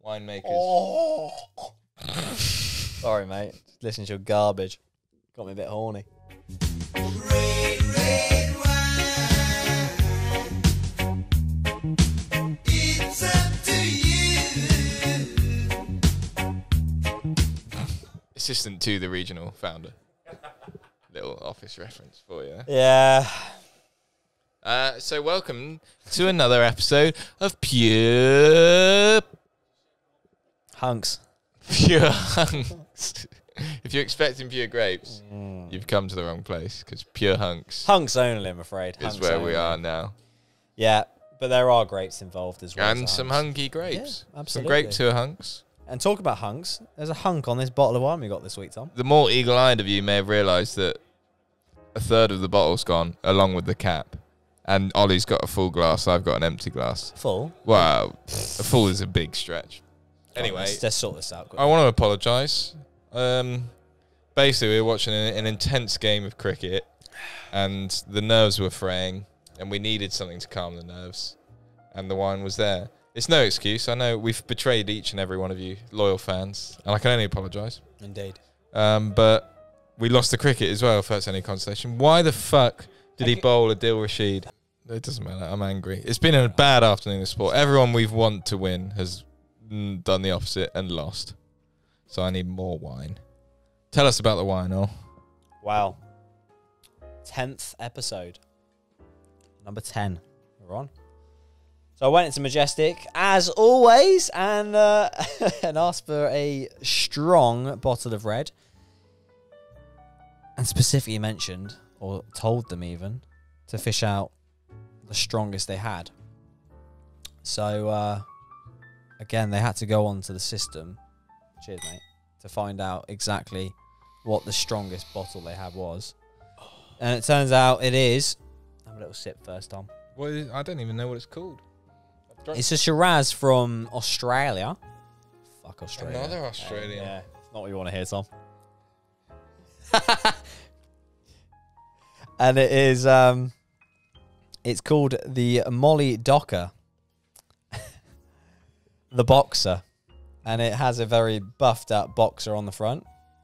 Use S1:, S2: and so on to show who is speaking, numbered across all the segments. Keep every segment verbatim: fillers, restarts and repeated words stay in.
S1: winemakers.
S2: Oh. Sorry, mate. Listen to your garbage. Got me a bit horny.
S3: Red, red wine. It's up to you.
S1: Assistant to the regional founder. Little office reference for you.
S2: Yeah.
S1: Uh, so welcome to another episode of Pure
S2: Hunks.
S1: Pure Hunks. If you're expecting pure grapes,
S2: Mm.
S1: you've come to the wrong place because Pure Hunks
S2: Hunks only, I'm afraid.
S1: is
S2: Hunks
S1: where
S2: only.
S1: we are now.
S2: Yeah, but there are grapes involved as well.
S1: And
S2: as
S1: some
S2: hunks.
S1: hunky grapes.
S2: Yeah,
S1: some
S2: absolutely.
S1: grapes who are hunks.
S2: And talk about hunks. There's a hunk on this bottle of wine we got this week, Tom.
S1: The more eagle-eyed of you may have realised that a third of the bottle's gone, along with the cap. And Olly's got a full glass, I've got an empty glass.
S2: Full.
S1: Wow, a full is a big stretch. Anyway,
S2: let's, let's sort this out.
S1: I want to apologise. Um, basically, we were watching an, an intense game of cricket, and the nerves were fraying, and we needed something to calm the nerves, and the wine was there. It's no excuse. I know we've betrayed each and every one of you, loyal fans, and I can only apologise.
S2: Indeed.
S1: Um, but we lost the cricket as well, if that's any consolation. Why the fuck did he bowl a Dil Rashid? It doesn't matter. I'm angry. It's been a bad afternoon of sport. Everyone we've want to win has mm, done the opposite and lost. So I need more wine. Tell us about the wine, oh.
S2: Wow. Tenth episode. Number ten. We're on. So I went into Majestic, as always, and uh, and asked for a strong bottle of red. And specifically mentioned, or told them even, to fish out the strongest they had. So, uh, again, they had to go onto the system. Cheers, mate. To find out exactly what the strongest bottle they had was. And it turns out it is... Have a little sip first, Tom.
S1: What is, I don't even know what it's called.
S2: It's a Shiraz from Australia. Fuck Australia.
S1: Another Australian.
S2: Yeah, it's not what you want to hear, Tom. And it is... um, It's called the Molly Docker. The Boxer. And it has a very buffed up boxer on the front.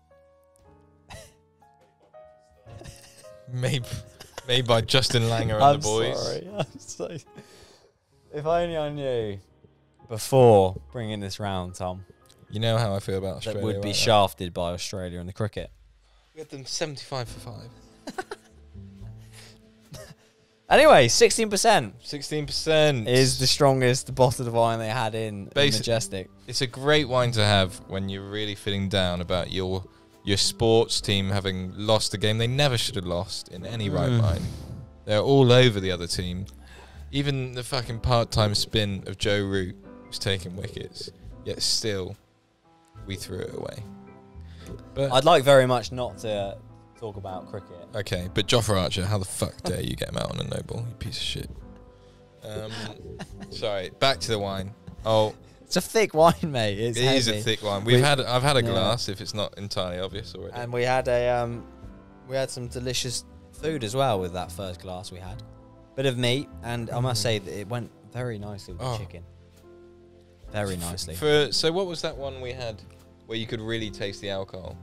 S1: Made, made by Justin Langer and
S2: I'm
S1: the boys.
S2: sorry. I'm sorry. If only I knew before bringing this round, Tom,
S1: You know how I feel about Australia.
S2: that would be
S1: right?
S2: shafted by Australia in the cricket.
S1: We had them seventy-five for five.
S2: Anyway, sixteen percent
S1: sixteen percent.
S2: is the strongest bottle of wine they had in, in
S1: Basi-
S2: Majestic.
S1: It's a great wine to have when you're really feeling down about your your sports team having lost a game they never should have lost in any right
S2: Mm.
S1: mind. They're all over the other team. Even the fucking part-time spin of Joe Root was taking wickets, yet still we threw it away. But
S2: I'd like very much not to talk about cricket.
S1: okay, but Jofra Archer, how the fuck dare you get him out on a no ball, you piece of shit. Um, sorry, back to the wine. Oh,
S2: It's a thick wine, mate. It's
S1: it is a
S2: heavy.
S1: thick wine. We've
S2: We-
S1: had I've had a
S2: yeah.
S1: glass if it's not entirely obvious already.
S2: And we had a um, we had some delicious food as well with that first glass we had. Bit of meat, and I must say that it went very nicely with
S1: Oh.
S2: the chicken. Very nicely.
S1: For so, what was that one we had where you could really taste the alcohol?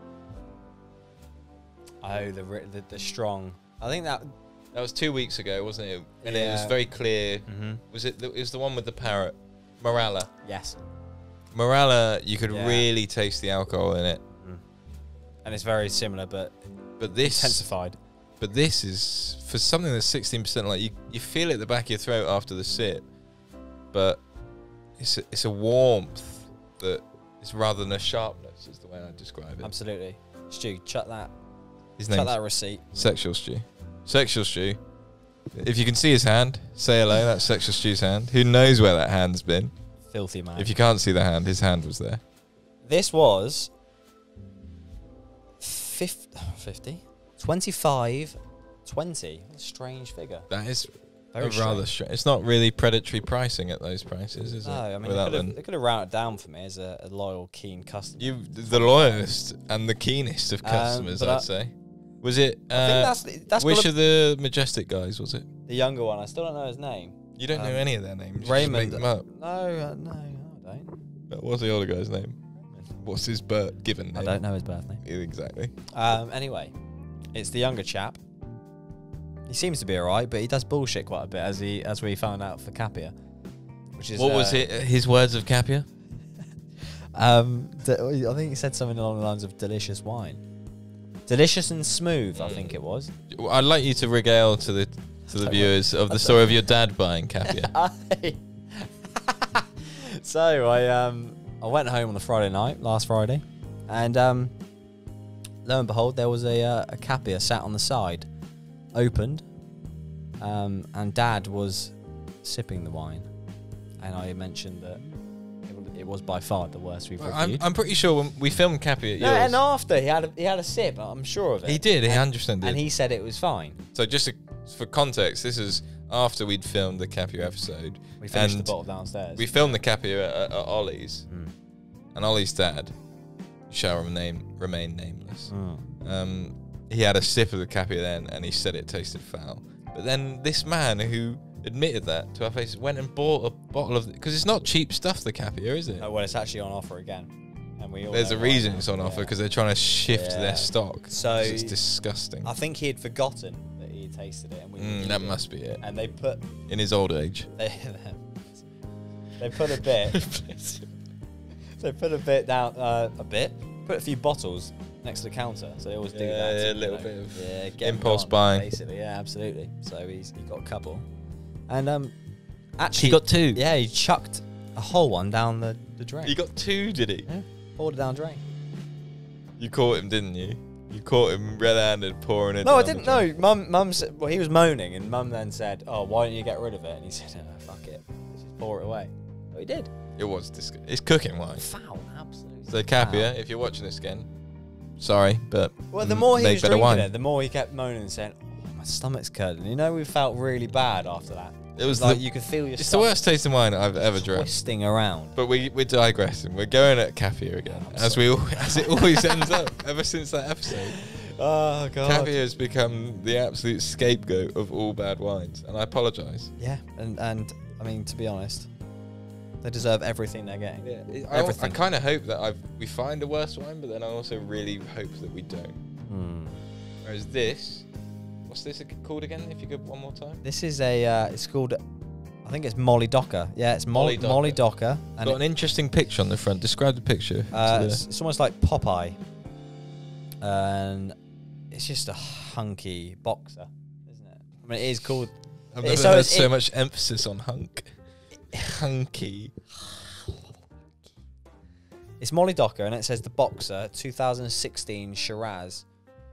S2: Oh, the, ri- the the strong. I think that.
S1: That was two weeks ago, wasn't it? And it was
S2: Yeah.
S1: very clear.
S2: Mm-hmm.
S1: Was it? The, it was the one with the parrot, Morala.
S2: Yes.
S1: Morala, you could
S2: Yeah.
S1: really taste the alcohol in it.
S2: And it's very similar, but
S1: But this,
S2: intensified.
S1: but this is for something that's sixteen percent. Like you, you feel it at the back of your throat after the sip, but it's a, it's a warmth that is rather than a sharpness. Is the way I describe it.
S2: Absolutely. Stu, chuck that.
S1: His
S2: Chuck
S1: name's
S2: that receipt.
S1: Sexual Stew. Sexual Stew. If you can see his hand, say hello. That's Sexual Stew's hand. Who knows where that hand's been?
S2: Filthy man.
S1: If you can't see the hand, his hand was there.
S2: This was fifty, twenty-five, twenty. What a strange figure.
S1: That is
S2: Very
S1: a rather
S2: strange.
S1: strange. It's not really predatory pricing at those prices, is
S2: No,
S1: it?
S2: I mean, they
S1: Without
S2: could, have,
S1: them.
S2: they could have rounded down for me as a, a loyal, keen customer.
S1: You, the loyalist and the keenest of
S2: Um,
S1: customers,
S2: but
S1: I'd
S2: I-
S1: say. Was it? Uh,
S2: I think that's the- that's
S1: which
S2: gotta-
S1: of the Majestic guys was it?
S2: the younger one. I still don't know his name.
S1: You don't know
S2: Um,
S1: any of their names. You just
S2: Raymond.
S1: make them up.
S2: No, uh, no, no, I don't.
S1: What's the older guy's name? What's his birth given name?
S2: I don't know his birth name.
S1: Yeah, exactly.
S2: Um, anyway, it's the younger chap. He seems to be alright, but he does bullshit quite a bit, as he as we found out for Capia. Which is
S1: What
S2: uh,
S1: was it? His words of Capia?
S2: Um, d- I think he said something along the lines of delicious wine, delicious and smooth. I think it was.
S1: I'd like you to regale to the to the
S2: Don't
S1: viewers of the story of your dad buying Capia.
S2: So I um I went home on the Friday night, last Friday, and um lo and behold, there was a uh, a Capia sat on the side, opened, um and Dad was sipping the wine, and I mentioned that it, w- it was by far the worst we've
S1: I'm,
S2: reviewed.
S1: I'm pretty sure when we filmed Capia at
S2: No,
S1: yours,
S2: and after he had a, he had a sip, I'm sure of it.
S1: he did. He
S2: and,
S1: one hundred percent did.
S2: and he said it was fine.
S1: So just to, for context, this is after we'd filmed the Capia episode.
S2: We finished
S1: And
S2: the bottle downstairs.
S1: We filmed the Capia at, at Ollie's,
S2: Mm.
S1: and Ollie's dad, shall remain remain nameless.
S2: Mm.
S1: Um, he had a sip of the Capia then, and he said it tasted foul. But then this man who admitted that to our faces went and bought a bottle of, because it's not cheap stuff, the Capia, is it?
S2: Oh, well, it's actually on offer again, and we all
S1: There's
S2: know
S1: a
S2: why
S1: reason
S2: now.
S1: it's on offer,
S2: Yeah.
S1: because they're trying to shift
S2: Yeah.
S1: their stock.
S2: So
S1: 'Cause it's disgusting.
S2: I think he had forgotten that he had tasted it, and we
S1: Mm,
S2: reviewed
S1: that
S2: it.
S1: must be it.
S2: And they put
S1: In his old age.
S2: they they put a bit they put a bit down uh, a bit put a few bottles next to the counter, so they always do
S1: Yeah,
S2: that.
S1: yeah,
S2: to,
S1: a little
S2: you know,
S1: bit of
S2: yeah, get 'em
S1: impulse
S2: gone,
S1: buying.
S2: basically. Yeah, absolutely. So he's he got a couple, and um actually
S1: He got two.
S2: Yeah, he chucked a whole one down the the drain.
S1: He got two, did he?
S2: Yeah, poured it down the drain.
S1: You caught him, didn't you? You caught him red-handed pouring it
S2: No, I
S1: down the
S2: didn't
S1: drain.
S2: know. Mum, mum said, well, he was moaning, and Mum then said, "Oh, why don't you get rid of it?" And he said, oh, "Fuck it, let's just pour it away." So he did.
S1: It was disgusting. It's cooking wine.
S2: Foul, absolutely.
S1: So Capia,
S2: foul.
S1: if you're watching this again, sorry, but
S2: Well, the
S1: m-
S2: more he
S1: make
S2: was
S1: better
S2: drinking
S1: wine.
S2: it, the more he kept moaning and saying, "Oh, my stomach's curdling." You know, we felt really bad after that.
S1: It was
S2: like
S1: the-
S2: you could feel your
S1: It's the
S2: stomach
S1: worst tasting wine I've ever drank.
S2: twisting around.
S1: But we we're digressing. We're going at Capia again,
S2: I'm
S1: as we al- as it always ends up. Ever since that episode,
S2: Oh god.
S1: Capia has become the absolute scapegoat of all bad wines, and I apologise.
S2: Yeah, and and I mean, to be honest, they deserve everything they're getting.
S1: Yeah, I, I
S2: Everything.
S1: kind of hope that I've, we find a worse wine, but then I also really hope that we don't.
S2: Hmm.
S1: Whereas this, what's this called again? If you could one more time.
S2: This is a. Uh, it's called. I think it's Molly Docker. Yeah, it's Molly,
S1: Molly
S2: Molly
S1: Docker.
S2: Docker. And
S1: Got
S2: it-
S1: an interesting picture on the front. Describe the picture.
S2: Uh,
S1: to the-
S2: it's, it's almost like Popeye, and it's just a hunky boxer, isn't it? I mean, it is called.
S1: I've
S2: it-
S1: never
S2: so
S1: heard
S2: it's-
S1: so
S2: it-
S1: much emphasis on hunk. Hunky.
S2: It's Molly Docker, and it says the boxer, twenty sixteen Shiraz,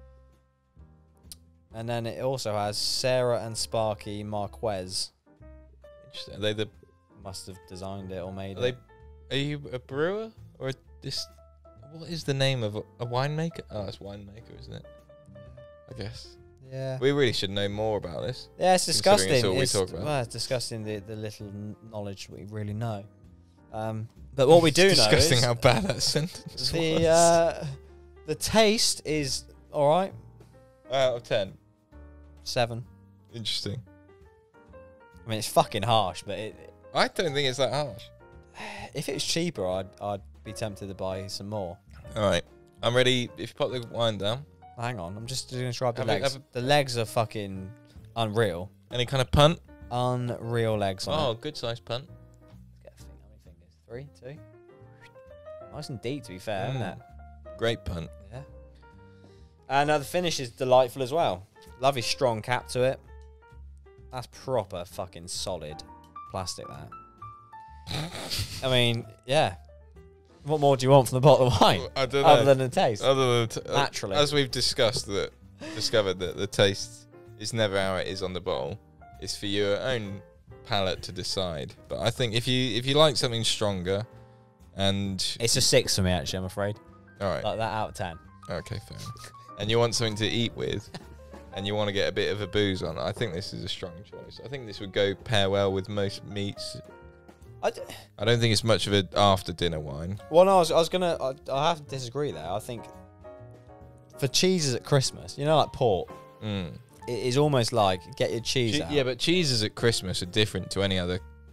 S2: and then it also has Sarah and Sparky Marquez.
S1: Interesting. Are they the?
S2: Must have designed it or made
S1: Are they?
S2: it.
S1: Are you a brewer or a dis? What is the name of a, a winemaker? Oh, it's winemaker, isn't it? I guess
S2: Yeah.
S1: we really should know more about this.
S2: Yeah, it's
S1: Considering
S2: disgusting.
S1: it's all we
S2: It's,
S1: talk about.
S2: well, it's disgusting the, the little n- knowledge we really know. Um, but what we do
S1: It's
S2: know
S1: disgusting
S2: is
S1: how bad that sentence was.
S2: the uh, the taste is all right.
S1: Out of ten.
S2: Seven.
S1: Interesting.
S2: I mean, it's fucking harsh, but it,
S1: I don't think it's that harsh.
S2: if it was cheaper, I'd I'd be tempted to buy some more.
S1: All right, I'm ready. If you pop the wine down,
S2: Hang on, I'm just going to describe the
S1: Have a-
S2: legs.
S1: have
S2: The legs are fucking unreal.
S1: any kind of punt?
S2: Unreal legs on
S1: Oh,
S2: it.
S1: good sized punt.
S2: Get a thing. How many fingers? Three, two. Nice and deep, to be fair, isn't
S1: Mm.
S2: it?
S1: Great punt.
S2: Yeah. And uh, the finish is delightful as well. Lovely strong cap to it. That's proper fucking solid plastic, that. I mean, yeah. What more do you want from the bottle of wine?
S1: I don't know.
S2: Other than the taste.
S1: Other than t- uh,
S2: Naturally.
S1: as we've discussed, that discovered that the taste is never how it is on the bottle. It's for your own palate to decide. But I think if you if you like something stronger, and
S2: It's a six for me, actually, I'm afraid.
S1: all right,
S2: Like that out of ten.
S1: okay, fair enough. And you want something to eat with, and you want to get a bit of a booze on, I think this is a strong choice. I think this would go pair well with most meats.
S2: I d-
S1: I don't think it's much of an after dinner wine.
S2: well, no, I was, I was going to... I have to disagree there. I think for cheeses at Christmas, you know, like pork,
S1: Mm.
S2: it is almost like get your cheese
S1: Che-
S2: out.
S1: yeah, but cheeses at Christmas are different to any other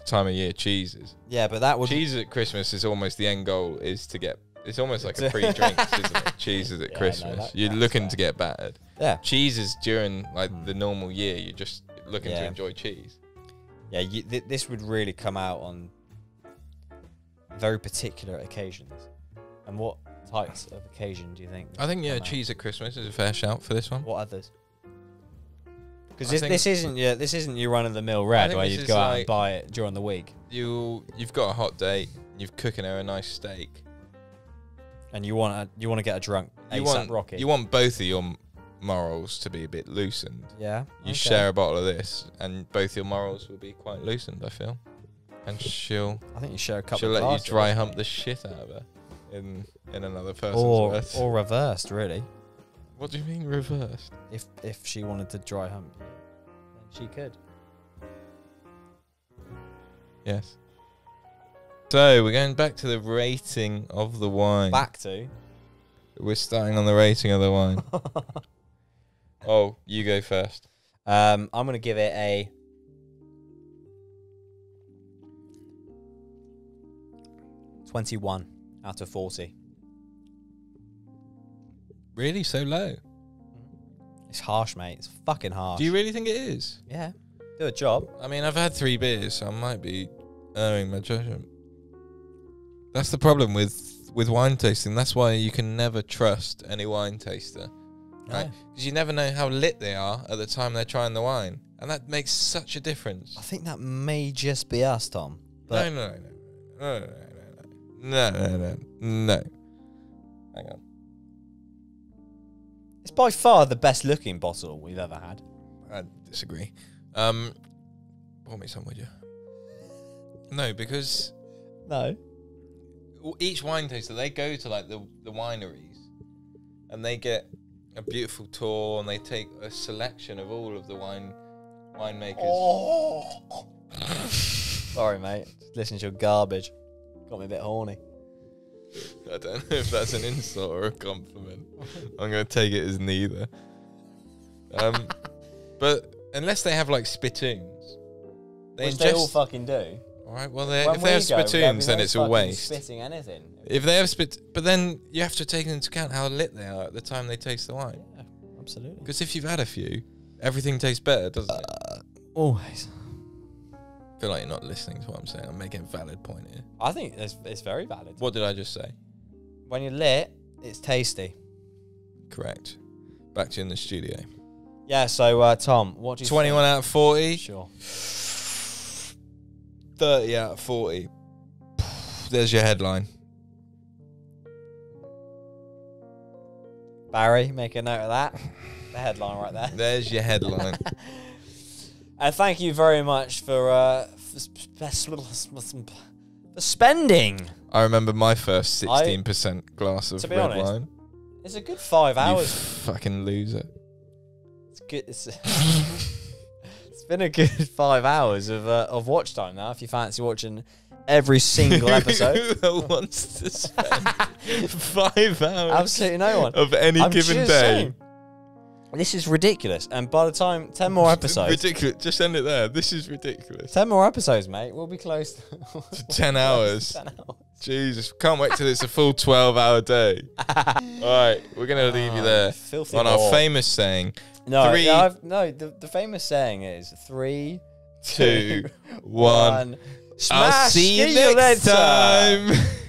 S1: time of year cheeses.
S2: Yeah, but that would
S1: Cheeses at Christmas is almost the end goal. Is to get. It's almost like a pre-drinks, isn't it? Cheeses at
S2: Yeah, no,
S1: Christmas.
S2: that-
S1: You're
S2: that's
S1: looking
S2: fair.
S1: to get battered.
S2: yeah.
S1: Cheeses during like
S2: Hmm.
S1: the normal year. You're just looking to
S2: Yeah.
S1: enjoy cheese.
S2: Yeah, you, th- this would really come out on very particular occasions. And what types of occasion do you think?
S1: I think yeah,
S2: come out?
S1: cheese at Christmas is a fair shout for this one.
S2: What others? Because
S1: I
S2: this,
S1: think-
S2: this isn't your this isn't your run of the mill
S1: I
S2: red
S1: think
S2: where
S1: this
S2: you'd
S1: is
S2: go out and
S1: like-
S2: buy it during the week
S1: You you've got a hot date. You're cooking her a nice steak.
S2: and you want to you want to get a drunk
S1: You
S2: ASAP
S1: want
S2: Rocky.
S1: you want both of your m- morals to be a bit loosened.
S2: yeah.
S1: You
S2: okay.
S1: share a bottle of this, and both your morals will be quite loosened. I feel, and she'll
S2: I think you share a couple.
S1: she'll
S2: of
S1: let you
S2: glasses.
S1: dry hump the shit out of her in in another person's
S2: or
S1: words.
S2: or reversed, really.
S1: What do you mean reversed?
S2: If if she wanted to dry hump you, then she could.
S1: Yes. So we're going back to the rating of the wine.
S2: Back to.
S1: We're starting on the rating of the wine. Oh, you go first.
S2: Um, I'm gonna give it a twenty-one out of forty.
S1: Really, so low?
S2: It's harsh, mate. It's fucking harsh.
S1: Do you really think it is?
S2: Yeah. Do a job.
S1: I mean, I've had three beers, so I might be erring my judgment. That's the problem with with wine tasting. That's why you can never trust any wine taster, right?
S2: No.
S1: Because you never know how lit they are at the time they're trying the wine, and that makes such a difference.
S2: I think that may just be us, Tom.
S1: No,
S2: But
S1: no, no, no, no, no, no, no, no, no. Hang on.
S2: it's by far the best looking bottle we've ever had.
S1: I disagree. Um, pour me some, would you? No, because
S2: No.
S1: each wine taster, they go to like the the wineries, and they get a beautiful tour, and they take a selection of all of the wine winemakers.
S2: Oh. Sorry, mate. Just listen to your garbage. Got me a bit horny.
S1: I don't know if that's an insult or a compliment. I'm going to take it as neither. Um, but unless they have like spittoons, they
S2: Which
S1: ingest.
S2: they all fucking do.
S1: All right. Well, they,
S2: When
S1: if they have
S2: we go, there'll be
S1: spittoons, then
S2: no
S1: it's a
S2: fucking
S1: waste.
S2: Spitting anything.
S1: If they have spit, but then you have to take into account how lit they are at the time they taste the wine.
S2: Yeah, absolutely.
S1: Because if you've had a few, everything tastes better, doesn't it?
S2: Always.
S1: I feel like you're not listening to what I'm saying. I'm making a valid point here.
S2: I think it's, it's very valid.
S1: What did I just say?
S2: When you're lit, it's tasty.
S1: Correct. Back to you in the studio.
S2: Yeah, so, uh, Tom, what do you
S1: twenty-one out of forty.
S2: think? Sure.
S1: thirty out of forty. There's your headline.
S2: Barry, make a note of that. The headline right there.
S1: There's your headline.
S2: And thank you very much for, uh, for, sp- for spending.
S1: I remember my first sixteen percent glass of
S2: to be
S1: red
S2: honest,
S1: wine.
S2: It's a good five
S1: You
S2: hours.
S1: fucking loser.
S2: It's good. It's, it's been a good five hours of uh, of watch time now. If you fancy watching every single episode,
S1: Who wants to spend five hours
S2: absolutely no one.
S1: of any
S2: I'm
S1: given
S2: just
S1: day?
S2: saying, this is ridiculous. And by the time ten more episodes,
S1: Ridiculous. Just end it there. This is ridiculous.
S2: ten more episodes, mate, we'll be close to
S1: ten hours.
S2: ten hours.
S1: Jesus, can't wait till it's a full twelve hour day. All right, we're going to leave you
S2: Oh,
S1: there
S2: filthy
S1: on our
S2: whore.
S1: famous saying,
S2: No,
S1: three-
S2: no, I've, no. The, the famous saying is three,
S1: two,
S2: two,
S1: one.
S2: one.
S1: I'll
S2: Smash.
S1: see you
S2: See
S1: next
S2: later.
S1: time.